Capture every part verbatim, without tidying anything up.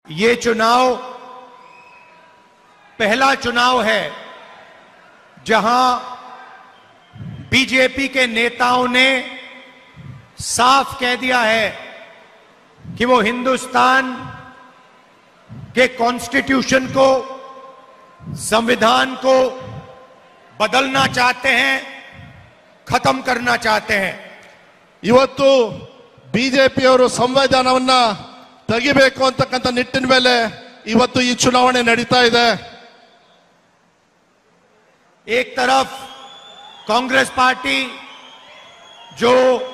ये चुनाव पहला चुनाव है जहां बीजेपी के नेताओं ने साफ कह दिया है कि वो हिंदुस्तान के कॉन्स्टिट्यूशन को, संविधान को बदलना चाहते हैं, खत्म करना चाहते हैं। ಇವತ್ತು ಬಿಜೆಪಿಯವರು ಸಂವಿಧಾನವನ್ನ ತೆಗಿಬೇಕು ಅಂತಕ್ಕಂಥ ನಿಟ್ಟಿನ ಮೇಲೆ ಇವತ್ತು ಈ ಚುನಾವಣೆ ನಡೀತಾ ಇದೆ। एक तरफ कांग्रेस पार्टी जो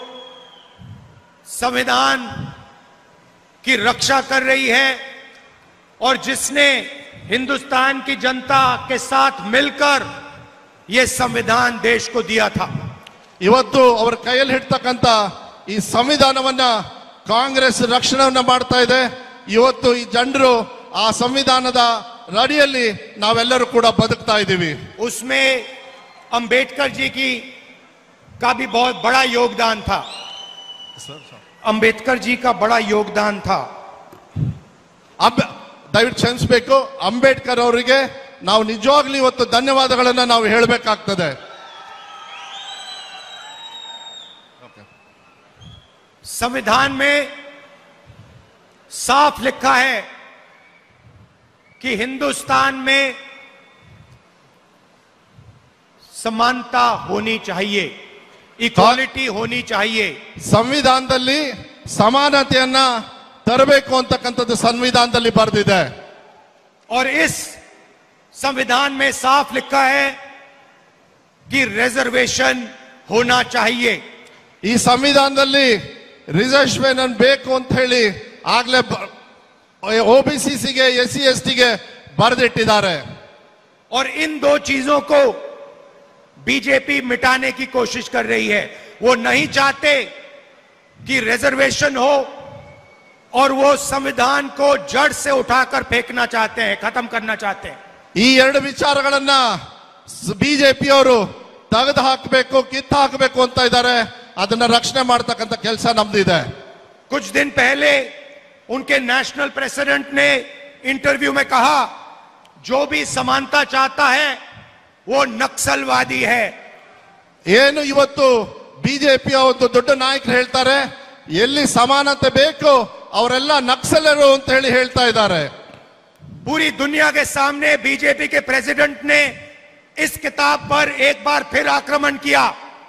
संविधान की रक्षा कर रही है और जिसने हिंदुस्तान की जनता के साथ मिलकर यह संविधान देश को दिया था, ಇವತ್ತು ಅವರ ಕೈಯಲ್ಲಿ ಹಿಡ್ತಕ್ಕಂತ ಈ ಸಂವಿಧಾನವನ್ನ ಕಾಂಗ್ರೆಸ್ ರಕ್ಷಣೆಯನ್ನ ಮಾಡ್ತಾ ಇದೆ। ಇವತ್ತು ಈ ಜನರು ಆ ಸಂವಿಧಾನದ ಅಡಿಯಲ್ಲಿ ನಾವೆಲ್ಲರೂ ಕೂಡ ಬದುಕ್ತಾ ಇದ್ದೀವಿ। उसमें अंबेडकर जी की का भी बहुत बड़ा योगदान था। अंबेडकर जी का बड़ा योगदान था। अब ದಯವಿಟ್ಟು ಕ್ಷಮಿಸಬೇಕು, ಅಂಬೇಡ್ಕರ್ ಅವರಿಗೆ ನಾವು ನಿಜವಾಗ್ಲೂ ಇವತ್ತು ಧನ್ಯವಾದಗಳನ್ನ ನಾವು ಹೇಳಬೇಕಾಗ್ತದೆ। संविधान में साफ लिखा है कि हिंदुस्तान में समानता होनी चाहिए, इक्वालिटी होनी चाहिए। ಸಂವಿಧಾನದಲ್ಲಿ ಸಮಾನತೆಯನ್ನ ತರಬೇಕು ಅಂತಕ್ಕಂಥದ್ದು ಸಂವಿಧಾನದಲ್ಲಿ ಬರೆದಿದೆ। और इस संविधान में साफ लिखा है कि रिजर्वेशन होना चाहिए। ಈ ಸಂವಿಧಾನದಲ್ಲಿ ರಿಸರ್ವೇಶನ್ ಬೇಕು ಅಂತ ಹೇಳಿ ಆಗ್ಲೇ OBC S C S T ಗೆ ಬರೆದಿಟ್ಟಿದ್ದಾರೆ। और इन दो चीजों को बीजेपी मिटाने की कोशिश कर रही है। वो नहीं चाहते कि रिजर्वेशन हो और वो संविधान को जड़ से उठाकर फेंकना चाहते हैं, खत्म करना चाहते हैं। ಈ ಎರಡು ವಿಚಾರಗಳನ್ನ ಬಿಜೆಪಿ ಅವರು ತೆಗೆದು ಹಾಕಬೇಕು, ಕಿತ್ತು ಹಾಕಬೇಕು ಅಂತ ಇದ್ದಾರೆ। ಅದನ್ನ ರಕ್ಷಣೆ ಮಾಡತಕ್ಕಂತ ಕೆಲಸ ನಮ್ದಿದೆ। कुछ दिन पहले उनके नेशनल प्रेसिडेंट ने इंटरव्यू में कहा, जो भी समानता चाहता है वो नक्सलवादी है। ಏನು ಇವತ್ತು ಬಿಜೆಪಿ ಒಂದು ದೊಡ್ಡ ನಾಯಕರು ಹೇಳ್ತಾರೆ, ಎಲ್ಲಿ ಸಮಾನತೆ ಬೇಕು ಅವರೆಲ್ಲ ನಕ್ಸಲರು ಅಂತ ಹೇಳಿ ಹೇಳ್ತಾ ಇದ್ದಾರೆ। पूरी दुनिया के सामने बीजेपी के प्रेसिडेंट ने इस किताब पर एक बार फिर आक्रमण किया।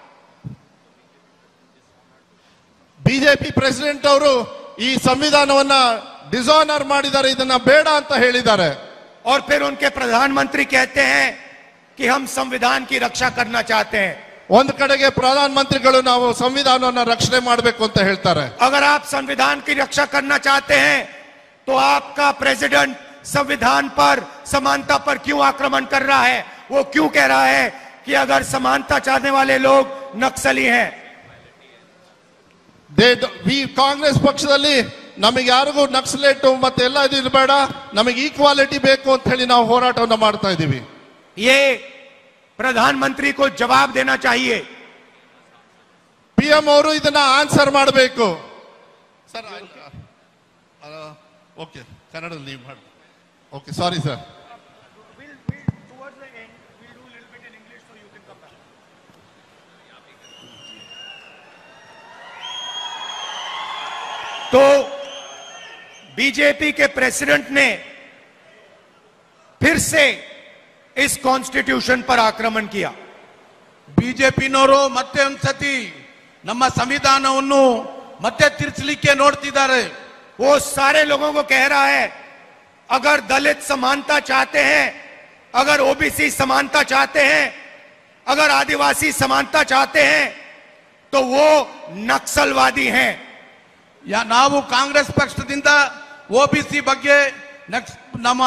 ಬಿಜೆಪಿ ಪ್ರೆಸಿಡೆಂಟ್ ಅವರು ಈ ಸಂವಿಧಾನವನ್ನ ಡಿಸಾನರ್ ಮಾಡಿದ್ದಾರೆ, ಇದನ್ನ ಬೇಡ ಅಂತ ಹೇಳಿದ್ದಾರೆ। और फिर उनके प्रधानमंत्री कहते हैं कि हम संविधान की रक्षा करना चाहते हैं। ಒಂದು ಕಡೆಗೆ ಪ್ರಧಾನಮಂತ್ರಿಗಳು ನಾವು ಸಂವಿಧಾನವನ್ನ ರಕ್ಷಣೆ ಮಾಡಬೇಕು ಅಂತ ಹೇಳ್ತಾರೆ। अगर आप संविधान की रक्षा करना चाहते हैं तो आपका प्रेसिडेंट संविधान पर, समानता पर क्यों आक्रमण कर रहा है? वो क्यों कह रहा है कि अगर समानता चाहने वाले लोग नक्सली हैं? ಕಾಂಗ್ರೆಸ್ ಪಕ್ಷದಲ್ಲಿ ನಮಗೆ ಯಾರಿಗೂ ನಕ್ಸಲೇಟ್ ಮತ್ತೆ ಎಲ್ಲ ಇದು ಇರಬೇಡ, ನಮಗೆ ಈಕ್ವಾಲಿಟಿ ಬೇಕು ಅಂತ ಹೇಳಿ ನಾವು ಹೋರಾಟವನ್ನ ಮಾಡ್ತಾ ಇದ್ದೀವಿ। ये प्रधानमंत्री को जवाब देना चाहिए। ಪಿಎಂ ಅವರು ಇದನ್ನ ಆನ್ಸರ್ ಮಾಡಬೇಕು। ಸರ್ ಓಕೆ, ಕನ್ನಡದಲ್ಲಿ ನೀವು ಮಾಡಿ। Okay, sorry sir. तो बीजेपी के प्रेसिडेंट ने फिर से इस कॉन्स्टिट्यूशन पर आक्रमण किया। ಬಿಜೆಪಿನವರು ಮತ್ತೆ ಒಂದ್ಸತಿ ನಮ್ಮ ಸಂವಿಧಾನವನ್ನು ಮತ್ತೆ ತಿರ್ಚಲಿಕ್ಕೆ ನೋಡ್ತಿದ್ದಾರೆ। वो सारे लोगों को कह रहा है, अगर दलित समानता चाहते हैं, अगर ओबीसी समानता चाहते हैं, अगर आदिवासी समानता चाहते हैं तो वो नक्सलवादी हैं। ಯಾ ನಾವು ಕಾಂಗ್ರೆಸ್ ಪಕ್ಷದಿಂದ ಓಬಿಸಿ ಬಗ್ಗೆ, ನಮ್ಮ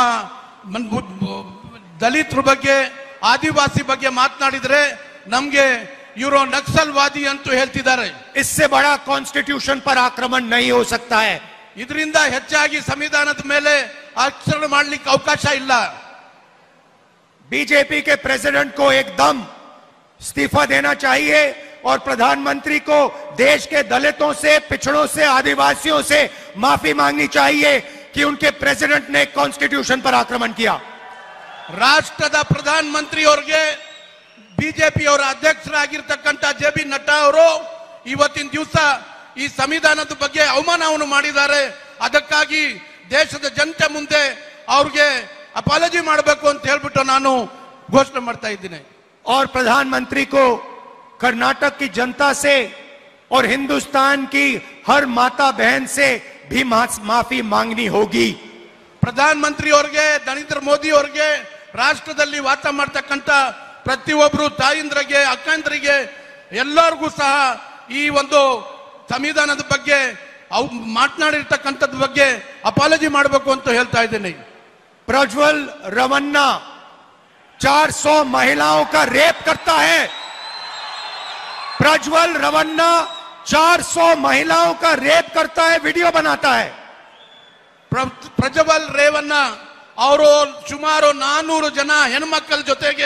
ದಲಿತರ ಬಗ್ಗೆ, ಆದಿವಾಸಿ ಬಗ್ಗೆ ಮಾತನಾಡಿದ್ರೆ ನಮ್ಗೆ ಇವರು ನಕ್ಸಲ್ವಾದಿ ಅಂತ ಹೇಳ್ತಿದ್ದಾರೆ। इससे बड़ा कॉन्स्टिट्यूशन पर आक्रमण नहीं हो सकता है। ಇದರಿಂದ ಹೆಚ್ಚಾಗಿ ಸಂವಿಧಾನದ ಮೇಲೆ ಆಕ್ರಮಣ ಮಾಡಲಿಕ್ಕೆ ಅವಕಾಶ ಇಲ್ಲ। बीजेपी के प्रेसिडेंट को एकदम इस्तीफा देना चाहिए और प्रधानमंत्री को देश के दलितों से, पिछड़ों से, आदिवासियों से माफी मांगनी चाहिए कि उनके प्रेसिडेंट ने कॉन्स्टिट्यूशन पर आक्रमण किया। ರಾಷ್ಟ್ರದ ಪ್ರಧಾನ ಮಂತ್ರಿ ಅವರಿಗೆ ಬಿಜೆಪಿ ಅವರ ಅಧ್ಯಕ್ಷರಾಗಿರ್ತಕ್ಕಂಥ ಜೆ ಬಿ ನಡ್ಡಾ ಅವರು ಇವತ್ತಿನ ದಿವಸ ಈ ಸಂವಿಧಾನದ ಬಗ್ಗೆ ಅವಮಾನವನ್ನು ಮಾಡಿದ್ದಾರೆ. ಅದಕ್ಕಾಗಿ ದೇಶದ ಜನತೆ ಮುಂದೆ ಅವ್ರಿಗೆ ಅಪಾಲಜಿ ಮಾಡಬೇಕು ಅಂತ ಹೇಳ್ಬಿಟ್ಟು ನಾನು ಘೋಷಣೆ ಮಾಡ್ತಾ ಇದ್ದೀನಿ. और प्रधानमंत्री को कर्नाटक की जनता से और हिंदुस्तान की हर माता बहन से भी माफी मांगनी होगी. ಪ್ರಧಾನ ಮಂತ್ರಿ ಅವರಿಗೆ, ನರೇಂದ್ರ ಮೋದಿ ಅವರಿಗೆ, ರಾಷ್ಟ್ರದಲ್ಲಿ ವಾಸ ಮಾಡ್ತಕ್ಕಂಥ ಪ್ರತಿಯೊಬ್ಬರು ತಾಯಿಂದ್ರಿಗೆ, ಅಕ್ಕಂದ್ರಿಗೆ ಎಲ್ಲರಿಗೂ ಸಹ ಈ ಒಂದು ಸಂವಿಧಾನದ ಬಗ್ಗೆ ಮಾತನಾಡಿರ್ತಕ್ಕಂಥದ್ ಬಗ್ಗೆ ಅಪಾಲಜಿ ಮಾಡಬೇಕು ಅಂತ ಹೇಳ್ತಾ ಇದ್ದೀನಿ. प्रज्वल रवन्ना चार सौ महिलाओं का रेप करता है. प्रज्वल रवन्ना चार सौ महिलाओं का रेप करता है, वीडियो बनाता है. ಪ್ರಜ್ವಲ್ ರೇವಣ್ಣ ಅವರು ಸುಮಾರು ನಾನೂರು ಜನ ಹೆಣ್ಮಕ್ಕಳ ಜೊತೆಗೆ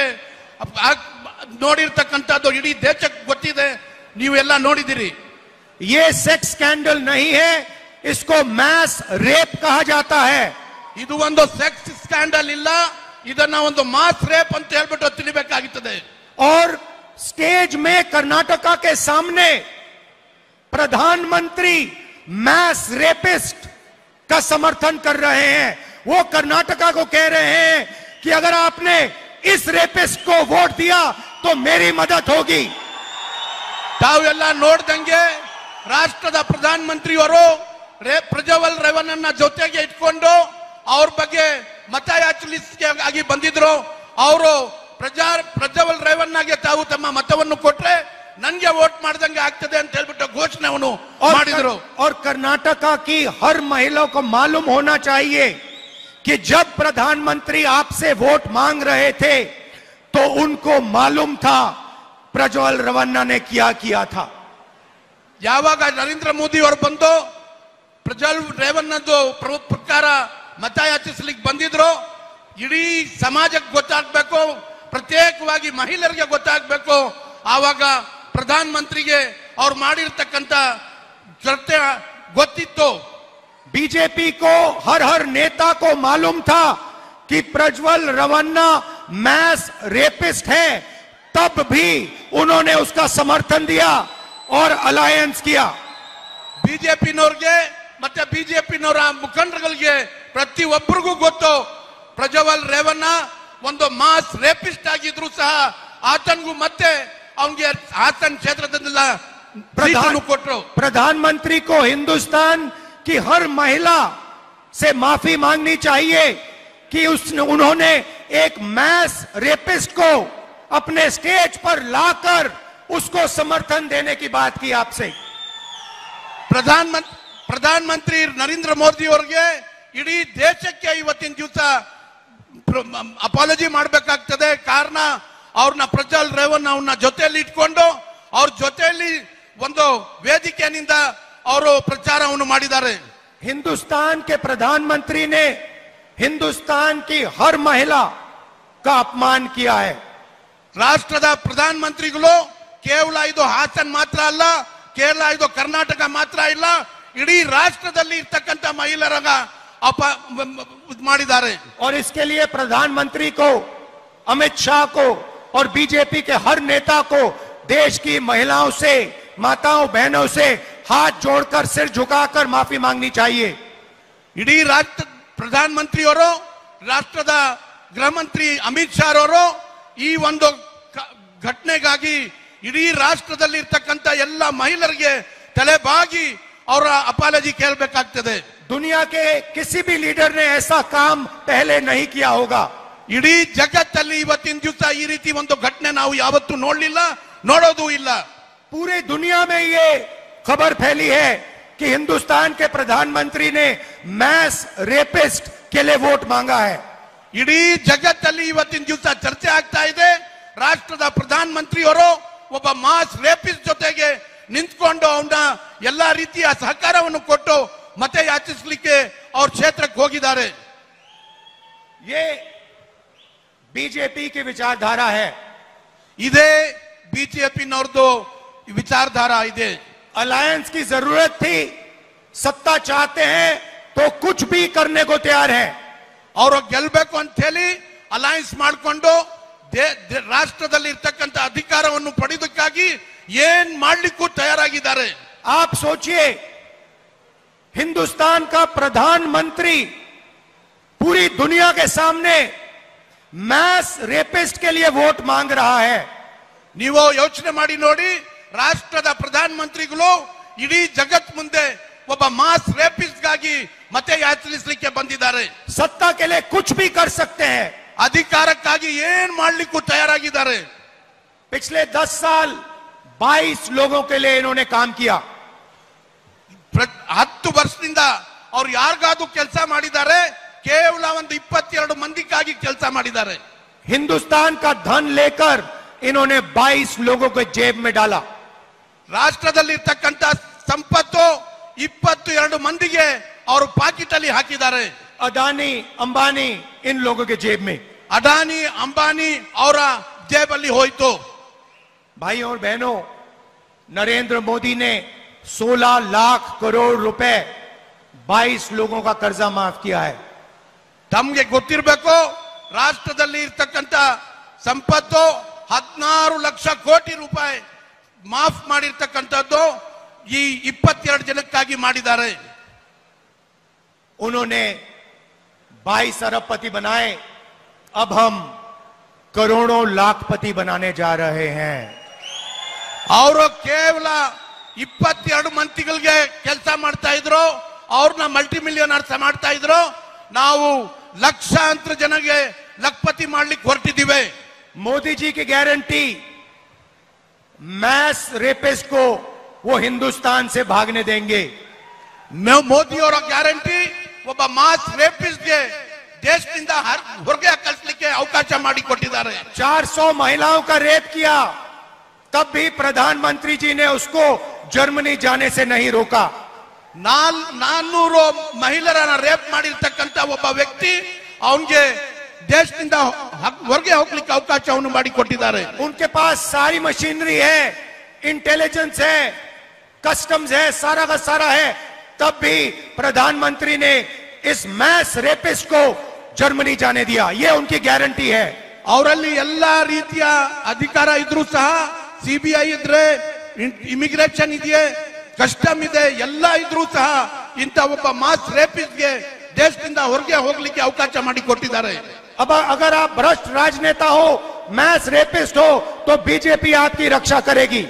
ನೋಡಿರ್ತಕ್ಕಂಥದ್ದು ಇಡೀ ದೇಶಕ್ಕೆ ಗೊತ್ತಿದೆ, ನೀವೆಲ್ಲ ನೋಡಿದಿರಿ. ये सेक्स स्कैंडल नहीं है, इसको मैस रेप कहा जाता है. ಇದು ಒಂದು ಸೆಕ್ಸ್ ಸ್ಕ್ಯಾಂಡಲ್ ಇಲ್ಲ, ಇದನ್ನ ಒಂದು ಮಾಸ್ ರೇಪ್ ಅಂತ ಹೇಳ್ಬಿಟ್ಟು ತಿಳಿಬೇಕಾಗುತ್ತದೆ. और स्टेज में कर्नाटका के सामने प्रधानमंत्री मैस रेपिस्ट का समर्थन कर रहे हैं. वो कर्नाटका को कह रहे हैं कि अगर आपने इस रेपिस्ट को वोट दिया तो मेरी मदद होगी. ತಾವೆಲ್ಲ ನೋಡ್ದಂಗೆ ರಾಷ್ಟ್ರದ ಪ್ರಧಾನ ಮಂತ್ರಿಯವರು ಪ್ರಜ್ವಲ್ ರೇವಣ್ಣನ ಜೊತೆಗೆ ಇಟ್ಕೊಂಡು ಅವ್ರ ಬಗ್ಗೆ ಮತ ಯಾಚನೆಗಾಗಿ ಬಂದಿದ್ರು. ಅವರು ಪ್ರಜಾ ಪ್ರಜ್ವಲ್ ರೇವಣ್ಣಗೆ ತಾವು ತಮ್ಮ ಮತವನ್ನು ಕೊಟ್ರೆ ನನ್ಗೆ ವೋಟ್ ಮಾಡ್ದಂಗೆ ಆಗ್ತದೆ ಅಂತ ಹೇಳ್ಬಿಟ್ಟು ಘೋಷಣೆಯನ್ನು ಮಾಡಿದ್ರು. और कर्नाटका की हर महिला को मालूम होना चाहिए कि जब प्रधानमंत्री आपसे वोट मांग रहे थे तो उनको मालूम था प्रज्वल रवन्ना ने क्या किया था. ಯಾವಾಗ ನರೇಂದ್ರ ಮೋದಿ ಅವರು ಬಂದು ಪ್ರಜ್ವಲ್ ರೇವಣ್ಣದ್ದು ಪ್ರಕಾರ ಮತ ಯಾಚಿಸ್ಲಿಕ್ಕೆ ಬಂದಿದ್ರು, ಇಡೀ ಸಮಾಜಕ್ಕೆ ಗೊತ್ತಾಗಬೇಕು, ಪ್ರತ್ಯೇಕವಾಗಿ ಮಹಿಳೆಯರಿಗೆ ಗೊತ್ತಾಗಬೇಕು. ಆವಾಗ ಪ್ರಧಾನ ಮಂತ್ರಿಗೆ ಅವ್ರು ಮಾಡಿರ್ತಕ್ಕಂಥ ಕೃತ್ಯ ಗೊತ್ತಿತ್ತು. बीजेपी को हर हर नेता को मालूम था कि प्रज्वल रवन्ना मैस रेपिस्ट है, तब भी उन्होंने उसका समर्थन दिया और अलायंस किया. ಬಿಜೆಪಿನವ್ರಿಗೆ ಮತ್ತೆ ಬಿಜೆಪಿನವರ ಮುಖಂಡರುಗಳಿಗೆ ಪ್ರತಿಯೊಬ್ಬರಿಗೂ ಗೊತ್ತು ಪ್ರಜ್ವಲ್ ರೇವಣ್ಣ ಒಂದು ಮಾಸ್ ರೇಪಿಸ್ಟ್ ಆಗಿದ್ರು ಸಹ ಆತನಿಗೂ ಮತ್ತೆ ಅವನಿಗೆ ಹಾಸನ್ ಕ್ಷೇತ್ರದಿಂದ ಕೊಟ್ಟರು. प्रधानमंत्री को हिंदुस्तान की हर महिला से माफी मांगनी चाहिए कि उसने उन्होंने एक मैस रेपिस्ट को अपने स्टेज पर लाकर उसको समर्थन देने की बात की आपसे. ಪ್ರಧಾನ ಪ್ರಧಾನಮಂತ್ರಿ ನರೇಂದ್ರ ಮೋದಿ ಅವರಿಗೆ ಇಡೀ ದೇಶಕ್ಕೆ ಇವತ್ತಿನ ದಿವಸ ಅಪಾಲಜಿ ಮಾಡಬೇಕಾಗ್ತದೆ. ಕಾರಣ ಅವ್ರನ್ನ ಪ್ರಜ್ವಲ್ ರೇವಣ್ಣ ಅವ್ರನ್ನ ಜೊತೆಯಲ್ಲಿ ಇಟ್ಕೊಂಡು ಅವ್ರ ಜೊತೆಯಲ್ಲಿ ಒಂದು ವೇದಿಕೆಯಿಂದ ಅವರು ಪ್ರಚಾರವನ್ನು ಮಾಡಿದ್ದಾರೆ. हिंदुस्तान के प्रधानमंत्री ने हिंदुस्तान की हर महिला का अपमान किया है. ರಾಷ್ಟ್ರದ ಪ್ರಧಾನ ಮಂತ್ರಿಗಳು ಕೇವಲ ಇದು ಹಾಸನ್ ಮಾತ್ರ ಅಲ್ಲ, ಕೇವಲ ಇದು ಕರ್ನಾಟಕ ಮಾತ್ರ ಇಲ್ಲ, ಇಡೀ ರಾಷ್ಟ್ರದಲ್ಲಿ ಇರ್ತಕ್ಕಂಥ ಮಹಿಳೆಯರಾಗ ಅಪ ಮಾಡಿದ್ದಾರೆ. और इसके लिए प्रधानमंत्री को, अमित शाह को और बीजेपी के हर नेता को देश की महिलाओं से, माताओं बहनों से हाथ जोड़कर सिर झुकाकर माफी मांगनी चाहिए. ಇಡೀ ರಾಷ್ಟ್ರ ಪ್ರಧಾನ ಮಂತ್ರಿಯವರು, ರಾಷ್ಟ್ರದ ಗೃಹ ಮಂತ್ರಿ ಅಮಿತ್ ಶಾ ಅವರು ಈ ಒಂದು ಘಟನೆಗಾಗಿ ಇಡೀ ರಾಷ್ಟ್ರದಲ್ಲಿ ಇರ್ತಕ್ಕಂಥ ಎಲ್ಲ ಮಹಿಳೆಯರಿಗೆ ತಲೆಬಾಗಿ ಅವರ ಅಪಾಲಜಿ ಕೇಳಬೇಕಾಗ್ತದೆ. दुनिया के किसी भी लीडर ने ऐसा काम पहले नहीं किया होगा. ಇಡೀ ಜಗತ್ತಲ್ಲಿ ಇವತ್ತಿನ ದಿವಸ ಈ ರೀತಿ ಒಂದು ಘಟನೆ ನಾವು ಯಾವತ್ತೂ ನೋಡಲಿಲ್ಲ, ನೋಡೋದು ಇಲ್ಲ. पूरे दुनिया में ये खबर फैली है कि हिंदुस्तान के प्रधानमंत्री ने मैस रेपिस्ट के लिए वोट मांगा है. ಇಡೀ ಜಗತ್ತಲ್ಲಿ ಇವತ್ತಿನ ದಿವಸ ಚರ್ಚೆ ಆಗ್ತಾ ಇದೆ. ರಾಷ್ಟ್ರದ ಪ್ರಧಾನ ಮಂತ್ರಿಯವರು ಒಬ್ಬ ಮಾಸ್ ರೇಪಿಸ್ಟ್ ಜೊತೆಗೆ ನಿಂತ್ಕೊಂಡು ಅವನ ಎಲ್ಲಾ ರೀತಿಯ ಸಹಕಾರವನ್ನು ಕೊಟ್ಟು ಮತ ಯಾಚಿಸಲಿಕ್ಕೆ ಅವ್ರ ಕ್ಷೇತ್ರಕ್ಕೆ ಹೋಗಿದ್ದಾರೆ. ये बीजेपी की विचारधारा है. ಇದೇ ಬಿಜೆಪಿನವ್ರದ್ದು ವಿಚಾರಧಾರಾ ಇದೆ. अलायंस की जरूरत थी, सत्ता चाहते हैं तो कुछ भी करने को तैयार है। ಅವರು ಗೆಲ್ಲಬೇಕು ಅಂತ ಹೇಳಿ ಅಲೈನ್ಸ್ ಮಾಡಿಕೊಂಡು ರಾಷ್ಟ್ರದಲ್ಲಿ ಇರತಕ್ಕಂತ ಅಧಿಕಾರವನ್ನು ಪಡೆಯೋದಕ್ಕಾಗಿ ಏನ್ ಮಾಡಲಿಕ್ಕೂ ತಯಾರಾಗಿದ್ದಾರೆ। आप सोचिए, हिंदुस्तान का प्रधानमंत्री पूरी दुनिया के सामने मैस रेपिस्ट के लिए वोट मांग रहा है। ನೀವು ಯೋಚನೆ ಮಾಡಿ ನೋಡಿ, ರಾಷ್ಟ್ರದ ಪ್ರಧಾನಮಂತ್ರಿಗಳು ಇಡೀ ಜಗತ್ ಮುಂದೆ ಒಬ್ಬ ಮಾಸ್ ರೇಪಿಸ್ಟ್ ಗಾಗಿ ಮತ ಯಾಚಿಸಲಿಕ್ಕೆ ಬಂದಿದ್ದಾರೆ। सत्ता के लिए कुछ भी कर सकते हैं, ಅಧಿಕಾರಕ್ಕಾಗಿ ಏನ್ ಮಾಡಲಿಕ್ಕೂ ತಯಾರಾಗಿದ್ದಾರೆ। पिछले दस साल बाईस लोगों के लिए इन्होंने काम किया। ಹತ್ತು ವರ್ಷದಿಂದ ಅವ್ರು ಯಾರಿಗಾದ್ರೂ ಕೆಲಸ ಮಾಡಿದ್ದಾರೆ? ಕೇವಲ ಒಂದು ಇಪ್ಪತ್ತೆರಡು ಮಂದಿಗಾಗಿ ಕೆಲಸ ಮಾಡಿದ್ದಾರೆ। हिंदुस्तान का धन लेकर इन्होंने बाईस लोगों को जेब में डाला। ರಾಷ್ಟ್ರದಲ್ಲಿರ್ತಕ್ಕಂಥ ಸಂಪತ್ತು ಇಪ್ಪತ್ತು ಎರಡು ಮಂದಿಗೆ ಅವರು ಪಾಕೆಟ್ ಅಲ್ಲಿ ಹಾಕಿದ್ದಾರೆ। अडानी अंबानी इन लोगों के जेब में, ಅಡಾನಿ ಅಂಬಾನಿ ಅವರ ಜೇಬಲ್ಲಿ ಹೋಯಿತು। भाइयों और बहनों, नरेंद्र मोदी ने सोलह लाख करोड़ रुपए बाईस लोगों का कर्जा माफ किया है। ತಮಗೆ ಗೊತ್ತಿರಬೇಕು, ರಾಷ್ಟ್ರದಲ್ಲಿ ಇರ್ತಕ್ಕಂಥ ಸಂಪತ್ತು ಹದಿನಾರು ಲಕ್ಷ ಕೋಟಿ ರೂಪಾಯಿ ಮಾಫ್ ಮಾಡಿರ್ತಕ್ಕಂಥದ್ದು ಈ ಇಪ್ಪತ್ತೆರಡು ಜನಕ್ಕಾಗಿ ಮಾಡಿದ್ದಾರೆ। उन्होंने बाईस अरबपति बनाए, अब हम करोड़ों लाखपति बनाने जा रहे हैं। ಅವರು ಕೇವಲ ಇಪ್ಪತ್ತೆರಡು ಮಂತ್ರಿಗಳಿಗೆ ಕೆಲಸ ಮಾಡ್ತಾ ಇದ್ರು, ಅವ್ರನ್ನ ಮಲ್ಟಿ ಮಿಲಿಯನರ್ಸ್ ಮಾಡ್ತಾ ಇದ್ರು, ನಾವು ಲಕ್ಷಾಂತರ ಜನಗೆ ಲಖಪತಿ ಮಾಡ್ಲಿಕ್ಕೆ ಹೊರಟಿದ್ದೀವಿ। मोदी जी की गारंटी, मैस रेपिस्ट को वो हिंदुस्तान से भागने देंगे। ಮೋದಿ ಅವರ ಗ್ಯಾರಂಟಿ ಒಬ್ಬ ಮಾಸ್ ರೇಪಿಸ್ಟ್ಗೆ ದೇಶದಿಂದ ಹೊರಗೆ ಕಳಿಸಲಿಕ್ಕೆ ಅವಕಾಶ ಮಾಡಿಕೊಟ್ಟಿದ್ದಾರೆ। चार सौ महिलाओं का रेप किया, तब भी प्रधानमंत्री जी ने उसको जर्मनी जाने से नहीं रोका। ನಾಲ್ ನಾನ್ನೂರು ಮಹಿಳೆಯರನ್ನ ರೇಪ್ ಮಾಡಿರ್ತಕ್ಕಂಥ ಒಬ್ಬ ವ್ಯಕ್ತಿ ಅವನಿಗೆ ದೇಶದಿಂದ ಹೊರಗೆ ಹೋಗ್ಲಿಕ್ಕೆ ಅವಕಾಶವನ್ನು ಮಾಡಿಕೊಟ್ಟಿದ್ದಾರೆ। उनके पास सारी मशीनरी है, इंटेलिजेंस है, कस्टम्स है, सारा का सारा है, तब भी प्रधानमंत्री ने इस मैस रेपिस्ट को जर्मनी जाने दिया। ये उनकी गारंटी है। ಅವರಲ್ಲಿ ಎಲ್ಲಾ ರೀತಿಯ ಅಧಿಕಾರ ಇದ್ರೂ ಸಹ, ಸಿಬಿಐ ಇದ್ರೆ, ಇಮಿಗ್ರೇಷನ್ ಇದೆಯೇ, ಕಸ್ಟಮ್ ಇದೆ, ಎಲ್ಲ ಇದ್ರೂ ಸಹ ಇಂಥ ಒಬ್ಬ ಮಾಸ್ ರೇಪಿಸ್ಟ್ಗೆ ದೇಶದಿಂದ ಹೊರಗೆ ಹೋಗ್ಲಿಕ್ಕೆ ಅವಕಾಶ ಮಾಡಿಕೊಟ್ಟಿದ್ದಾರೆ। अब अगर आप भ्रष्ट राजनेता हो, मैस रेपिस्ट हो, तो बीजेपी आपकी रक्षा करेगी।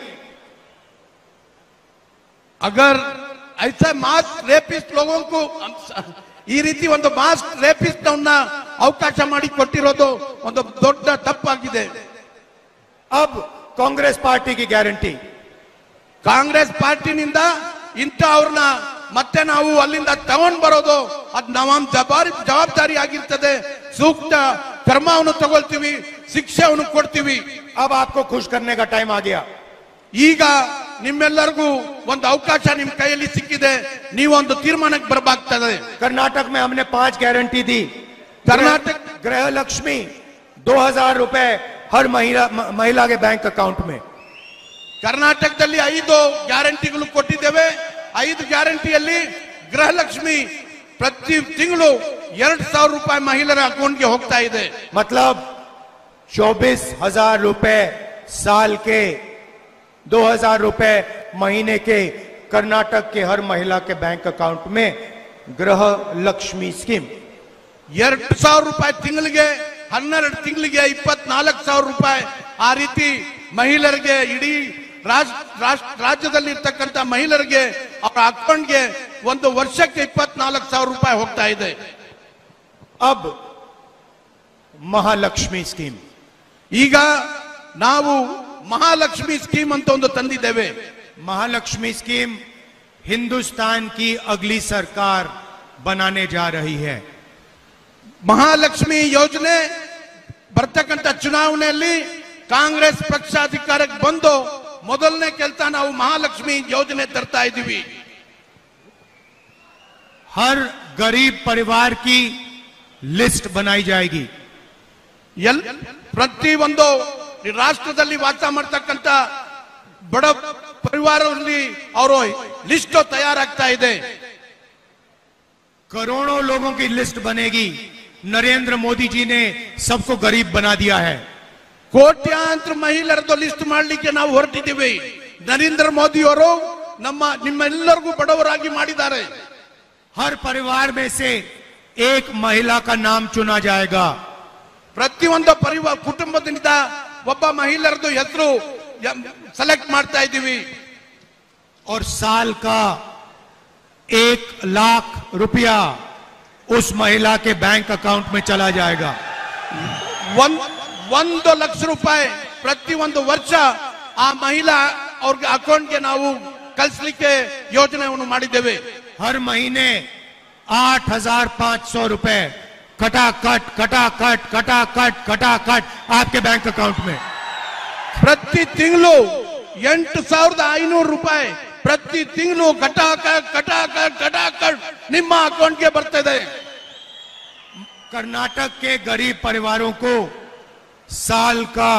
अगर ऐसा मास रेपिस्ट लोगों को ಈ ರೀತಿ ಒಂದು ಮಾಸ್ ರೇಪಿಸ್ಟ್ ಅನ್ನ ಅವಕಾಶ ಮಾಡಿಕೊಟ್ಟಿರೋದು ಒಂದು ದೊಡ್ಡ ತಪ್ಪಾಗಿದೆ। अब कांग्रेस पार्टी की गारंटी, ಕಾಂಗ್ರೆಸ್ ಪಾರ್ಟಿನಿಂದ ಇಂಥ ಅವ್ರನ್ನ ಮತ್ತೆ ನಾವು ಅಲ್ಲಿಂದ ತಗೊಂಡ್ ಬರೋದು ಅದ್ ನಮ್ಮ ಜವಾಬ್ದಾರಿ ಜವಾಬ್ದಾರಿ ಆಗಿರ್ತದೆ। ಸೂಕ್ತ ಕ್ರಮವನ್ನು ತಗೊಳ್ತೀವಿ, ಶಿಕ್ಷೆಯನ್ನು ಕೊಡ್ತೀವಿ। अब आपको खुश करने का टाइम आ गया। ಈಗ ನಿಮ್ಮೆಲ್ಲರಿಗೂ ಒಂದು ಅವಕಾಶ ನಿಮ್ ಕೈಯಲ್ಲಿ ಸಿಕ್ಕಿದೆ, ನೀವೊಂದು ತೀರ್ಮಾನಕ್ಕೆ ಬರಬೇಕಾಗ್ತದೆ। कर्नाटक में हमने पांच गारंटी दी। कर्नाटक गृह लक्ष्मी दो हजार रुपए हर महिला महिला के बैंक अकाउंट में। ಕರ್ನಾಟಕದಲ್ಲಿ ಐದು ಗ್ಯಾರಂಟಿಗಳು ಕೊಟ್ಟಿದ್ದೇವೆ। ಐದು ಗ್ಯಾರಂಟಿಯಲ್ಲಿ ಗೃಹಲಕ್ಷ್ಮಿ ಪ್ರತಿ ತಿಂಗಳು ಎರಡು ಸಾವಿರ ರೂಪಾಯಿ ಮಹಿಳೆಯರ ಅಕೌಂಟ್ಗೆ ಹೋಗ್ತಾ ಇದೆ। मतलब चौबीस हजार रुपए साल के, दो हजार रुपए महीने के कर्नाटक के हर महिला के बैंक अकाउंट में गृह लक्ष्मी स्कीम। ಎರಡು ಸಾವಿರ ರೂಪಾಯಿ ತಿಂಗಳಿಗೆ, ಹನ್ನೆರಡು ತಿಂಗಳಿಗೆ ಇಪ್ಪತ್ನಾಲ್ಕು ಸಾವಿರ ರೂಪಾಯಿ ಆ ರೀತಿ ಮಹಿಳೆಯರಿಗೆ, ಇಡೀ ರಾಜ್ಯದಲ್ಲಿ ಇರ್ತಕ್ಕಂಥ ಮಹಿಳೆಯರಿಗೆ ಅವರ ಅಕೌಂಟ್ಗೆ ಒಂದು ವರ್ಷಕ್ಕೆ ಇಪ್ಪತ್ನಾಲ್ಕು ಸಾವಿರ ರೂಪಾಯಿ ಹೋಗ್ತಾ ಇದೆ। अब महालक्ष्मी स्कीम, ಈಗ ನಾವು ಮಹಾಲಕ್ಷ್ಮಿ ಸ್ಕೀಮ್ ಅಂತ ಒಂದು ತಂದಿದ್ದೇವೆ। महालक्ष्मी स्कीम हिंदुस्तान की अगली सरकार बनाने जा रही है। ಮಹಾಲಕ್ಷ್ಮಿ ಯೋಜನೆ ಬರ್ತಕ್ಕಂಥ ಚುನಾವಣೆಯಲ್ಲಿ ಕಾಂಗ್ರೆಸ್ ಪಕ್ಷ ಅಧಿಕಾರಕ್ಕೆ ಬಂದು ಮೊದಲನೇ ಕೆಲಸ ನಾವು ಮಹಾಲಕ್ಷ್ಮಿ ಯೋಜನೆ ತರ್ತಾ ಇದ್ದೀವಿ। हर गरीब परिवार की लिस्ट बनाई जाएगी। ಎಲ್ ಪ್ರತಿ ಒಂದು ರಾಷ್ಟ್ರದಲ್ಲಿ ವಾಸ ಮಾಡ್ತಕ್ಕಂಥ ಬಡ ಪರಿವಾರದಲ್ಲಿ ಅವರು ಲಿಸ್ಟ್ ತಯಾರಾಗ್ತಾ ಇದೆ। करोड़ों लोगों की लिस्ट बनेगी। नरेंद्र मोदी जी ने सबको गरीब बना दिया है। ಕೋಟ್ಯಾಂತರ ಮಹಿಳೆಯರದು ಲಿಸ್ಟ್ ಮಾಡಲಿಕ್ಕೆ ನಾವು ಹೊರಟಿದ್ದೀವಿ. ನರೇಂದ್ರ ಮೋದಿ ಅವರು ನಮ್ಮ ನಿಮ್ಮೆಲ್ಲರಿಗೂ ಬಡವರಾಗಿ ಮಾಡಿದ್ದಾರೆ. हर परिवार में से एक महिला का नाम चुना जाएगा. ಪ್ರತಿಯೊಂದು ಪರಿವಾರ ಕುಟುಂಬದಿಂದ ಒಬ್ಬ ಮಹಿಳೆಯರದು ಹೆಸರು ಸೆಲೆಕ್ಟ್ ಮಾಡ್ತಾ ಇದ್ದೀವಿ. और साल का एक लाख रुपया उस महिला के बैंक अकाउंट में चला जाएगा. ಒಂದು ಲಕ್ಷ ರೂಪಾಯಿ ಪ್ರತಿಯೊಂದು ವರ್ಷ ಆ ಮಹಿಳಾ ಅವ್ರಿಗೆ ಅಕೌಂಟ್ಗೆ ನಾವು ಕಳಿಸಲಿಕ್ಕೆ ಯೋಜನೆಯನ್ನು ಮಾಡಿದ್ದೇವೆ. हर महीने आठ हजार पांच सौ रुपए कटाकट कटाकट कटाकट कटाकट आपके बैंक अकाउंट में. ಪ್ರತಿ ತಿಂಗಳು ಎಂಟು ಸಾವಿರದ ಐನೂರು ರೂಪಾಯಿ ಪ್ರತಿ ತಿಂಗಳು ಕಟಾಕಟ್ ಕಟಾಕಟ್ ಕಟಾಕಟ್ ನಿಮ್ಮ ಅಕೌಂಟ್ಗೆ ಬರ್ತದೆ. कर्नाटक के गरीब परिवारों को साल का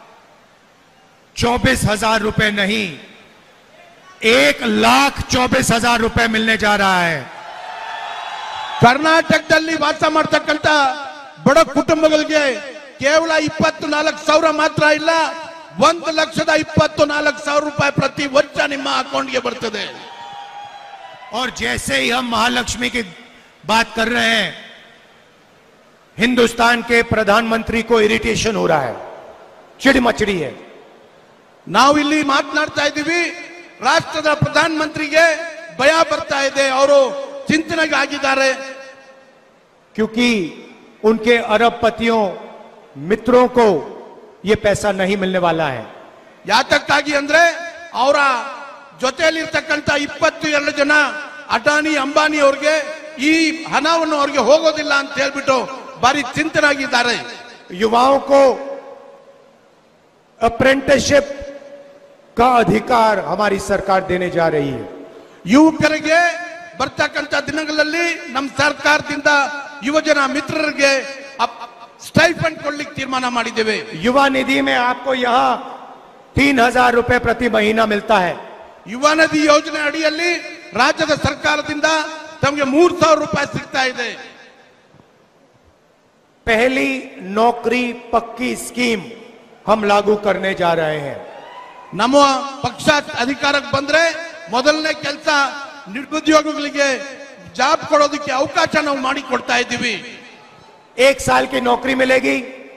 चौबीस हजार रुपए नहीं, एक लाख चौबीस हजार रुपए मिलने जा रहा है. ಕರ್ನಾಟಕದಲ್ಲಿ ವಾಸ ಮಾಡ್ತಕ್ಕಂತ ಬಡ ಕುಟುಂಬಗಳಿಗೆ ಕೇವಲ ಇಪ್ಪತ್ತು ನಾಲ್ಕು ಸಾವಿರ ಮಾತ್ರ ಇಲ್ಲ, ಒಂದು ಲಕ್ಷದ ಇಪ್ಪತ್ತು ನಾಲ್ಕು ಸಾವಿರ ರೂಪಾಯಿ ಪ್ರತಿ ವರ್ಷ ನಿಮ್ಮ ಅಕೌಂಟ್ಗೆ ಬರ್ತದೆ. और जैसे ही हम महालक्ष्मी की बात कर रहे हैं, हिंदुस्तान के प्रधानमंत्री को इरिटेशन हो रहा है, चिड़ी मचड़ी है. ನಾವು ಇಲ್ಲಿ ಮಾತನಾಡ್ತಾ ಇದ್ದೀವಿ, ರಾಷ್ಟ್ರದ ಪ್ರಧಾನ ಮಂತ್ರಿಗೆ ಭಯ ಬರ್ತಾ ಇದೆ, ಅವರು ಚಿಂತನೆಗೆ ಆಗಿದ್ದಾರೆ. क्योंकि उनके अरबपतियों मित्रों को ये पैसा नहीं मिलने वाला है. ಯಾತಕ್ಕಾಗಿ ಅಂದ್ರೆ ಅವರ ಜೊತೆಯಲ್ಲಿರ್ತಕ್ಕಂಥ ಇಪ್ಪತ್ತು ಎರಡು ಜನ ಅಡಾನಿ ಅಂಬಾನಿ ಅವ್ರಿಗೆ ಈ ಹಣವನ್ನು ಅವ್ರಿಗೆ ಹೋಗೋದಿಲ್ಲ ಅಂತ ಹೇಳ್ಬಿಟ್ಟು ಬಾರಿ ಚಿಂತನಾಗಿದ್ದಾರೆ. युवाओं को अप्रेंटिसशिप का अधिकार हमारी सरकार देने जा रही है. ಯುವಕರಿಗೆ ಬರ್ತಕ್ಕಂಥ ದಿನಗಳಲ್ಲಿ ನಮ್ಮ ಸರ್ಕಾರದಿಂದ ಯುವಜನ ಮಿತ್ರರಿಗೆ ಸ್ಟೈಫಂಡ್ ಕೊಡ್ಲಿಕ್ಕೆ ತೀರ್ಮಾನ ಮಾಡಿದ್ದೇವೆ. युवा निधि में आपको यहाँ तीन हजार रुपए प्रति महीना मिलता है. ಯುವ ನಿಧಿ ಯೋಜನೆ ಅಡಿಯಲ್ಲಿ ರಾಜ್ಯದ ಸರ್ಕಾರದಿಂದ ತಮಗೆ ಮೂರು ಸಾವಿರ ರೂಪಾಯಿ ಸಿಗ್ತಾ ಇದೆ. पहली नौकरी पक्की स्कीम हम लागू करने जा रहे हैं. ನಮ್ಮ ಪಕ್ಷ ಅಧಿಕಾರಕ್ಕೆ ಬಂದ್ರೆ ಮೊದಲನೇ ಕೆಲಸ ನಿರುದ್ಯೋಗಿಗಳಿಗೆ ಜಾಬ್ ಕೊಡೋದಕ್ಕೆ ಅವಕಾಶ ನಾವು ಮಾಡಿ ಕೊಡ್ತಾ ಇದ್ದೀವಿ. एक साल की नौकरी मिलेगी,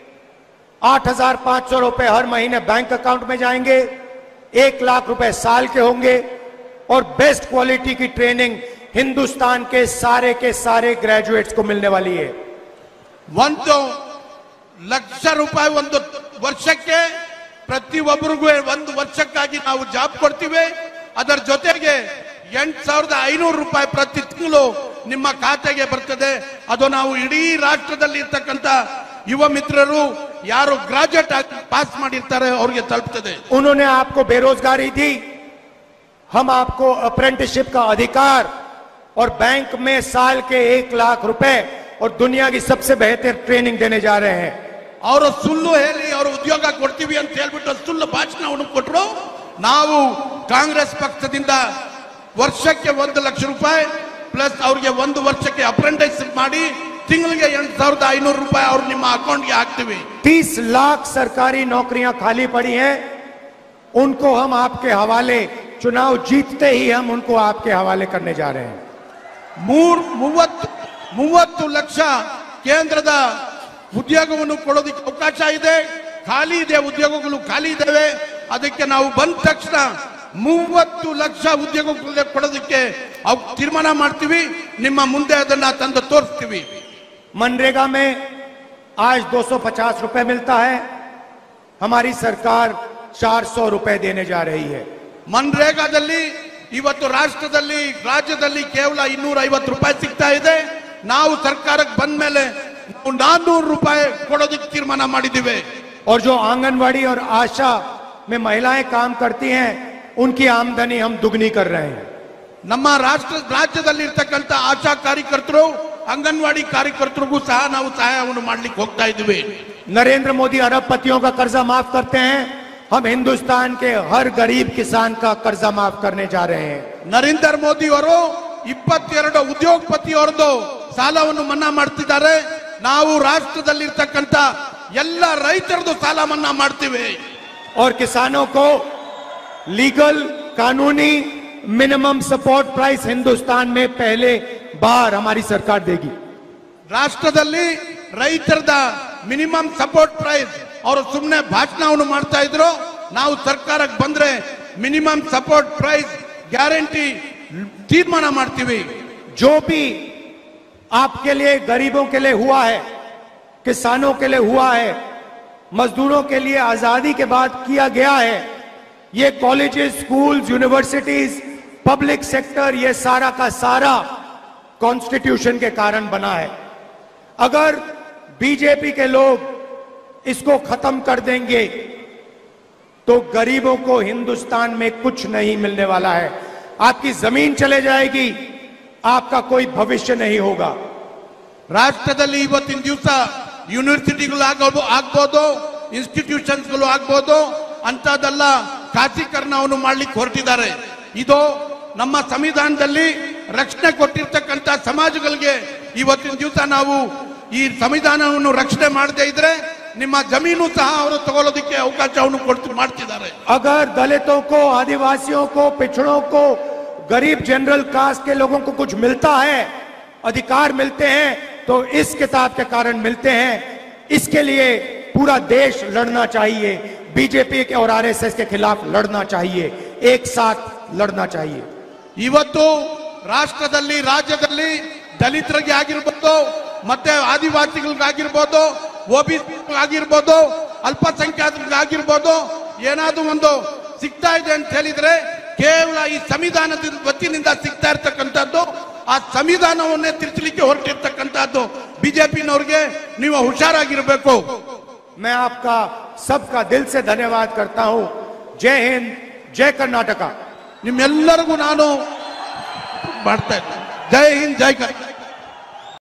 आठ हजार पांच सौ रुपए हर महीने बैंक अकाउंट में जाएंगे, एक लाख रुपए साल के होंगे और बेस्ट क्वालिटी की ट्रेनिंग हिंदुस्तान के सारे के सारे ग्रेजुएट्स को मिलने वाली है. ಒಂದು ಲಕ್ಷ ರೂಪಾಯಿ ಒಂದು ವರ್ಷಕ್ಕೆ ಪ್ರತಿಯೊಬ್ಬರಿಗೂ ಒಂದು ವರ್ಷಕ್ಕಾಗಿ ನಾವು ಜಾಬ್ ಕೊಡ್ತೀವಿ. ಅದರ ಜೊತೆಗೆ ಎಂಟು ಸಾವಿರದ ಐನೂರು ರೂಪಾಯಿ ಪ್ರತಿ ತಿಂಗಳು ನಿಮ್ಮ ಖಾತೆಗೆ ಬರ್ತದೆ. ಅದು ನಾವು ಇಡೀ ರಾಷ್ಟ್ರದಲ್ಲಿ ಇರ್ತಕ್ಕಂಥ ಯುವ ಮಿತ್ರರು ಯಾರು ಗ್ರಾಜುಯೇಟ್ ಆಗಿ ಪಾಸ್ ಮಾಡಿರ್ತಾರೆ ಅವ್ರಿಗೆ ತಲುಪ್ತದೆ. उन्होंने आपको बेरोजगारी दी, हम आपको अप्रेंटिसशिप का अधिकार और बैंक में साल के एक लाख रुपए और दुनिया की सबसे बेहतर ट्रेनिंग देने जा रहे हैं. ಅವರು ಸುಳ್ಳು ಹೇಳಿ ಅವರು ಉದ್ಯೋಗ ಕೊಡ್ತೀವಿ ಅಂತ ಹೇಳ್ಬಿಟ್ಟು ಸುಳ್ಳು ಭಾಷಣವನ್ನು ಕೊಟ್ಟರು. ನಾವು ಕಾಂಗ್ರೆಸ್ ಪಕ್ಷದಿಂದ ವರ್ಷಕ್ಕೆ ಒಂದು ಲಕ್ಷ ರೂಪಾಯಿ ಪ್ಲಸ್ ಅವ್ರಿಗೆ ಒಂದು ವರ್ಷಕ್ಕೆ ಅಪ್ರೆಂಟಿಸ್ ಮಾಡಿ ತಿಂಗಳಿಗೆ ಎಂಟು ಸಾವಿರದ ಐನೂರು ರೂಪಾಯಿ ಅವ್ರು ನಿಮ್ಮ ಅಕೌಂಟ್ಗೆ ಹಾಕ್ತೀವಿ. तीस लाख सरकारी नौकरियां खाली पड़ी हैं, उनको हम आपके हवाले, चुनाव जीतते ही हम उनको आपके हवाले करने जा रहे हैं. ಮೂರ್ ಮೂವತ್ತು ಮೂವತ್ತು ಲಕ್ಷ ಕೇಂದ್ರದ ಉದ್ಯೋಗವನ್ನು ಕೊಡೋದಕ್ಕೆ ಅವಕಾಶ ಇದೆ. ಖಾಲಿ ಇದೆ, ಉದ್ಯೋಗಗಳು ಖಾಲಿ ಇದ್ದಾವೆ. ಅದಕ್ಕೆ ನಾವು ಬಂದ ತಕ್ಷಣ ಮೂವತ್ತು ಲಕ್ಷ ಉದ್ಯೋಗ ಕೊಡೋದಕ್ಕೆ ತೀರ್ಮಾನ ಮಾಡ್ತೀವಿ. ನಿಮ್ಮ ಮುಂದೆ ಅದನ್ನ ತಂದು ತೋರಿಸ್ತೀವಿ. मनरेगा में आज दो सौ पचास रुपए मिलता है, हमारी सरकार चार सौ रुपए देने जा रही है. ಮನ್ರೇಗಾದಲ್ಲಿ ಇವತ್ತು ರಾಷ್ಟ್ರದಲ್ಲಿ ರಾಜ್ಯದಲ್ಲಿ ಕೇವಲ ಇನ್ನೂರ ಐವತ್ತು ರೂಪಾಯಿ ಸಿಗ್ತಾ ಇದೆ. ನಾವು ಸರ್ಕಾರಕ್ಕೆ ಬಂದ ಮೇಲೆ ನಾನ್ನೂರು ರೂಪಾಯಿ ಕೊಡೋದಕ್ಕೆ ತೀರ್ಮಾನ ಮಾಡಿದ್ದೀವಿ. और जो आंगनवाड़ी और आशा में महिलाएं काम करती हैं, उनकी आमदनी हम दुगनी कर रहे हैं. ನಮ್ಮ ರಾಷ್ಟ್ರ ರಾಜ್ಯದಲ್ಲಿ ಇರ್ತಕ್ಕಂಥ ಆಶಾ ಕಾರ್ಯಕರ್ತರು ಅಂಗನವಾಡಿ ಕಾರ್ಯಕರ್ತರಿಗೂ ಸಹ ನಾವು ಸಹಾಯವನ್ನು ಮಾಡ್ಲಿಕ್ಕೆ ಹೋಗ್ತಾ ಇದ್ದೀವಿ. नरेंद्र मोदी अरबपतियों का कर्जा माफ करते हैं, हम हिंदुस्तान के हर गरीब किसान का कर्जा माफ करने जा रहे हैं. ನರೇಂದ್ರ ಮೋದಿ ಅವರು ಇಪ್ಪತ್ತೆರಡು ಉದ್ಯೋಗಪತಿಯವರದು ಸಾಲವನ್ನು ಮನ್ನಾ ಮಾಡ್ತಿದ್ದಾರೆ. ನಾವು ರಾಷ್ಟ್ರದಲ್ಲಿರ್ತಕ್ಕಂಥ ಎಲ್ಲ ರೈತರದು ಸಾಲ ಮನ್ನಾ ಮಾಡ್ತೀವಿ. और किसानों को लीगल कानूनी मिनिमम सपोर्ट प्राइस हिंदुस्तान में पहले बार हमारी सरकार देगी. ರಾಷ್ಟ್ರದಲ್ಲಿ ರೈತರದ ಮಿನಿಮಮ್ ಸಪೋರ್ಟ್ ಪ್ರೈಸ್ ಅವರು ಸುಮ್ಮನೆ ಭಾಷಣವನ್ನು ಮಾಡ್ತಾ ಇದ್ರು. ನಾವು ಸರ್ಕಾರಕ್ಕೆ ಬಂದ್ರೆ ಮಿನಿಮಮ್ ಸಪೋರ್ಟ್ ಪ್ರೈಸ್ ಗ್ಯಾರಂಟಿ ತೀರ್ಮಾನ ಮಾಡ್ತೀವಿ. जो भी आपके लिए गरीबों के लिए हुआ है, किसानों के लिए हुआ है, मजदूरों के लिए आजादी के बाद किया गया है, ये colleges, schools, universities, public sector, ये सारा का सारा कॉन्स्टिट्यूशन के कारण बना है. अगर बीजेपी के लोग इसको खत्म कर देंगे तो गरीबों को हिंदुस्तान में कुछ नहीं मिलने वाला है. आपकी जमीन चले जाएगी, आपका कोई भविष्य नहीं होगा. ರಾಷ್ಟ್ರದಲ್ಲಿ ಇವತ್ತಿನ ದಿವಸ ಯೂನಿವರ್ಸಿಟಿಗಳು ಆಗ್ಬೋದು, ಇನ್ಸ್ಟಿಟ್ಯೂಷನ್ಸ್ಗಳು ಆಗ್ಬೋದು, ಅಂತದೆಲ್ಲ ಖಾಸಗೀಕರಣವನ್ನು ಮಾಡ್ಲಿಕ್ಕೆ ಹೊರಟಿದ್ದಾರೆ. ಇದು ನಮ್ಮ ಸಂವಿಧಾನದಲ್ಲಿ ರಕ್ಷಣೆ ಕೊಟ್ಟಿರ್ತಕ್ಕಂಥ ಸಮಾಜಗಳಿಗೆ ಇವತ್ತಿನ ದಿವಸ ನಾವು ಈ ಸಂವಿಧಾನವನ್ನು ರಕ್ಷಣೆ ಮಾಡದೇ ಇದ್ರೆ ನಿಮ್ಮ ಜಮೀನು ಸಹ ಅವರು ತಗೊಳ್ಳೋದಕ್ಕೆ ಅವಕಾಶವನ್ನು ಕೊಡ್ತು ಮಾಡ್ತಿದ್ದಾರೆ. अगर दलितों को, आदिवासियों को, पिछड़ों को, गरीब जनरल कास्ट के लोगों को कुछ मिलता है, अधिकार मिलते हैं, तो इस किताब के कारण मिलते हैं. इसके लिए पूरा देश लड़ना चाहिए. बीजेपी के और आरएसएस के खिलाफ लड़ना चाहिए, एक साथ लड़ना चाहिए. ಇವತ್ತು ರಾಷ್ಟ್ರದಲ್ಲಿ, ರಾಜ್ಯದಲ್ಲಿ ದಲಿತರಿಗೆ ಆಗಿರ್ಬೋದು, ಮತ್ತೆ ಆದಿವಾಸಿಗಳಿಗಾಗಿರ್ಬೋದು, ಓಬಿಸಿ ಆಗಿರ್ಬೋದು, ಅಲ್ಪಸಂಖ್ಯಾತರಿಗಾಗಿರ್ಬೋದು, ಏನಾದ್ರೂ ಒಂದು ಸಿಗ್ತಾ ಇದೆ ಅಂತ ಹೇಳಿದ್ರೆ ಕೇವಲ ಈ ಸಂವಿಧಾನದ ವತಿಯಿಂದ ಸಿಗ್ತಾ ಇರ್ತಕ್ಕಂಥದ್ದು. ಆ ಸಂವಿಧಾನವನ್ನೇ ತಿರ್ಚಲಿಕ್ಕೆ ಹೊರಟಿರ್ತಕ್ಕಂಥದ್ದು ಬಿಜೆಪಿನವ್ರಿಗೆ. ನೀವು ಹುಷಾರಾಗಿರ್ಬೇಕು. मैं आपका सबका दिल से धन्यवाद करता हूं. जय हिंद, जय कर्नाटका. ನಿಮ್ಮೆಲ್ಲರಿಗೂ ನಾನು ಮಾಡ್ತಾ ಇದ್ದೇನೆ. ಜೈ ಹಿಂದ್, ಜೈ ಕರ್ನಾಟಕ.